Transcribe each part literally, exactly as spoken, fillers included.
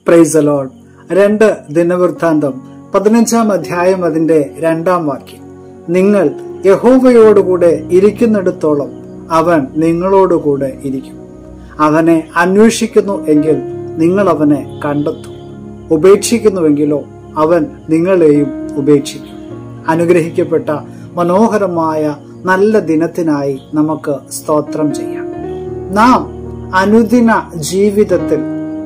Price the Lord. രണ്ട് ദിനവൃത്താന്തം പതിനഞ്ചാം അധ്യായം അതിന്റെ രണ്ടാം വാക്യം. നിങ്ങൾ യഹോവയോടുകൂടെ ഇരിക്കുന്നിടത്തോളം അവൻ നിങ്ങളോടുകൂടെ ഇരിക്കും. അവനെ അന്വേഷിക്കുന്നു എങ്കിൽ നിങ്ങൾ അവനെ കണ്ടെത്തും. ഉപേക്ഷിക്കുന്നുവെങ്കിലോ അവൻ നിങ്ങളെയും ഉപേക്ഷിക്കും. അനുഗ്രഹിക്കപ്പെട്ട മനോഹരമായ നല്ല ദിനത്തിനായി നമുക്ക് സ്തോത്രം ചെയ്യാം. നാം അനുദിന ജീവിതത്തിൽ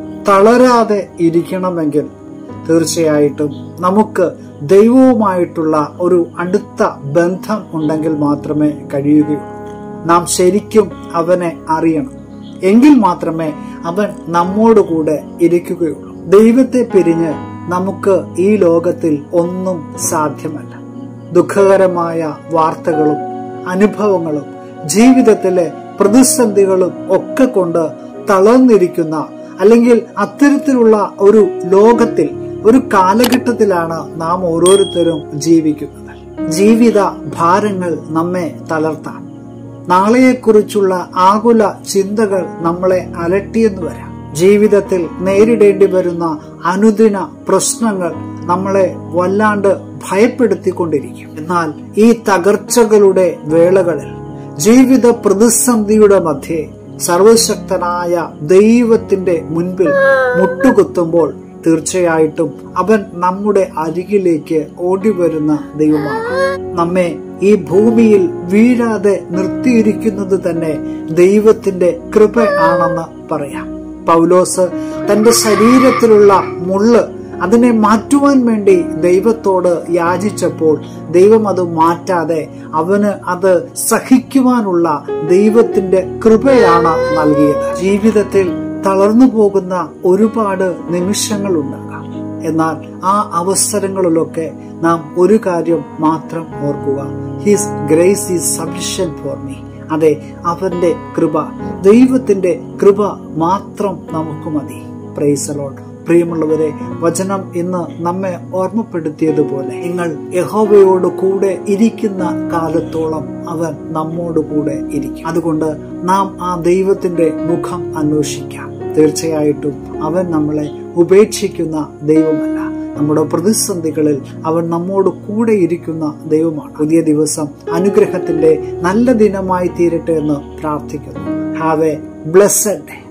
തളരാതെ ഇരിക്കണമെങ്കിൽ തീർച്ചയായിട്ടും നമുക്ക് ദൈവവുമായിട്ടുള്ള ഒരു അടുത്ത ബന്ധം ഉണ്ടെങ്കിൽ മാത്രമേ കഴിയുകയുള്ളൂ. നാം ശരിക്കും അവനെ അറിയണം. എങ്കിൽ മാത്രമേ അവൻ നമ്മോടുകൂടെ ഇരിക്കുകയുള്ളൂ. ദൈവത്തെ പിരിഞ്ഞ് നമുക്ക് ഈ ലോകത്തിൽ ഒന്നും സാധ്യമല്ല. ദുഃഖകരമായ വാർത്തകളും അനുഭവങ്ങളും ജീവിതത്തിലെ പ്രതിസന്ധികളും ഒക്കെ കൊണ്ട് തളർന്നിരിക്കുന്ന അല്ലെങ്കിൽ അത്തരത്തിലുള്ള ഒരു ലോകത്തിൽ ഒരു കാലഘട്ടത്തിലാണ് നാം ഓരോരുത്തരും ജീവിക്കുന്നത്. ജീവിത ഭാരങ്ങൾ നമ്മെ തളർത്താം. നാളെയെക്കുറിച്ചുള്ള ആകുല ചിന്തകൾ നമ്മളെ അലട്ടിയെന്ന് വരാം. ജീവിതത്തിൽ നേരിടേണ്ടി വരുന്ന അനുദിന പ്രശ്നങ്ങൾ നമ്മളെ വല്ലാണ്ട് ഭയപ്പെടുത്തിക്കൊണ്ടിരിക്കും. എന്നാൽ ഈ തകർച്ചകളുടെ വേളകളിൽ, ജീവിത പ്രതിസന്ധിയുടെ മധ്യേ സർവശക്തനായ ദൈവത്തിന്റെ മുൻപിൽ മുട്ടുകുത്തുമ്പോൾ തീർച്ചയായിട്ടും അവൻ നമ്മുടെ അരികിലേക്ക് ഓടിവരുന്ന ദൈവമാണ്. നമ്മെ ഈ ഭൂമിയിൽ വീഴാതെ നിർത്തിയിരിക്കുന്നത് തന്നെ ദൈവത്തിന്റെ കൃപ ആണെന്ന് പറയാം. പൗലോസ് തന്റെ ശരീരത്തിലുള്ള മുള്ള് അതിനെ മാറ്റുവാൻ വേണ്ടി ദൈവത്തോട് യാചിച്ചപ്പോൾ ദൈവം അത് മാറ്റാതെ അവന് അത് സഹിക്കുവാനുള്ള ദൈവത്തിന്റെ കൃപയാണ് നൽകിയത്. ജീവിതത്തിൽ തളർന്നു പോകുന്ന ഒരുപാട് നിമിഷങ്ങൾ ഉണ്ടാകാം. എന്നാൽ ആ അവസരങ്ങളിലൊക്കെ നാം ഒരു കാര്യം മാത്രം ഓർക്കുക: his grace is sufficient for me. അതെ, അവന്റെ കൃപ, ദൈവത്തിന്റെ കൃപ മാത്രം നമുക്ക് മതി. Praise the lord. പ്രിയമുള്ളവരെ, വചനം ഇന്ന് നമ്മെ ഓർമ്മപ്പെടുത്തിയതുപോലെ നിങ്ങൾ യഹോവയോട് കൂടെ ഇരിക്കുന്ന കാലത്തോളം അവൻ നമ്മോടുകൂടെ ഇരിക്കും. അതുകൊണ്ട് നാം ആ ദൈവത്തിന്റെ മുഖം അന്വേഷിക്കാം. തീർച്ചയായിട്ടും അവൻ നമ്മളെ ഉപേക്ഷിക്കുന്ന ദൈവമല്ല. നമ്മുടെ പ്രതിസന്ധികളിൽ അവൻ നമ്മോട് കൂടെ ഇരിക്കുന്ന ദൈവമാണ്. പുതിയ ദിവസം അനുഗ്രഹത്തിന്റെ നല്ല ദിനമായി തീരട്ടെ എന്ന് പ്രാർത്ഥിക്കുന്നു. Have a blessed day.